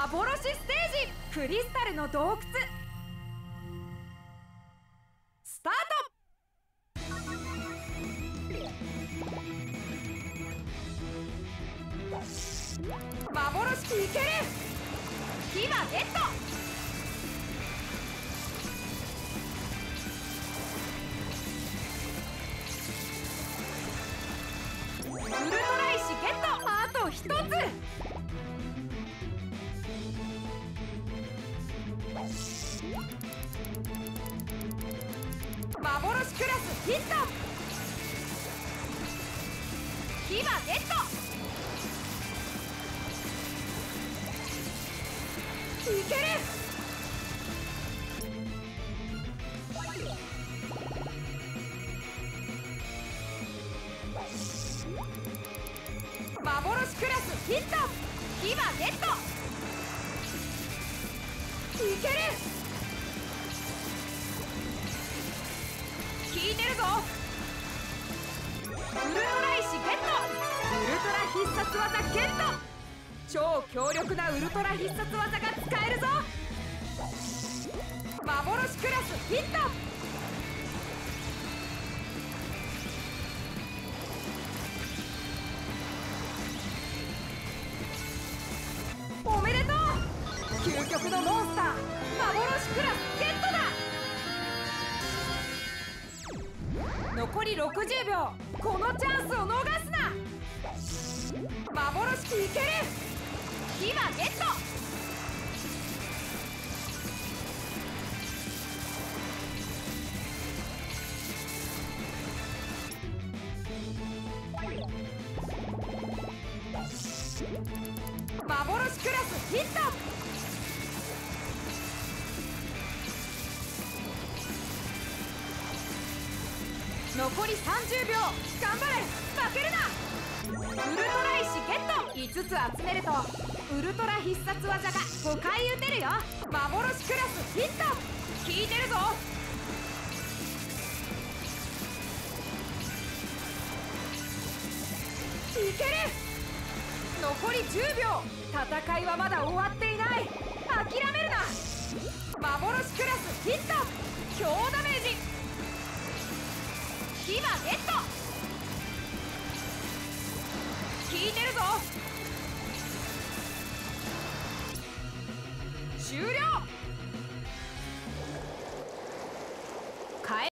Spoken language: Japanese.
幻ステージクリスタルの洞窟スタート。幻機いける。牙ゲット。ウルトラ石ゲット。あと1つ。幻クラスヒット。牙ゲット。いける。幻クラスヒット。牙ゲット。いける。効いてるぞ。ウルトラ石ゲット。ウルトラ必殺技ゲット。超強力なウルトラ必殺技が使えるぞ。幻クラスヒット。おめでとう。究極のモンスター幻クラスゲットだ。残り60秒。このチャンスを逃すな。幻機いける。牙ゲット。幻クラスヒット。残り30秒。頑張れ。負けるな。ウルトラ石ゲット。5つ集めるとウルトラ必殺技が5回打てるよ。幻クラスヒット。効いてるぞ。いける。残り10秒。戦いはまだ終わっていない。諦めるな。幻クラスヒット。強ダメージ。牙ゲット。効いてるぞ。終了。